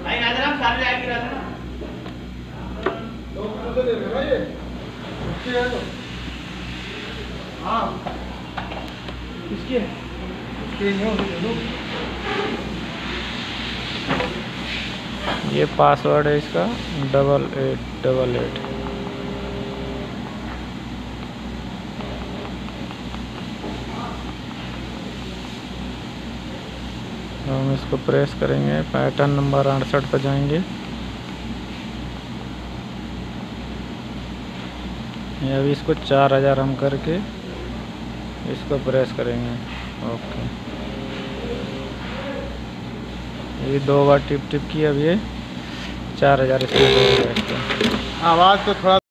ये पासवर्ड है इसका 8888। हम इसको प्रेस करेंगे, पैटर्न नंबर 68 पर जाएंगे। अभी इसको 4000 हम करके इसको प्रेस करेंगे। ओके, ये 2 बार टिप की। अब ये 4000 इसमें हो गया। आवाज़ तो थोड़ा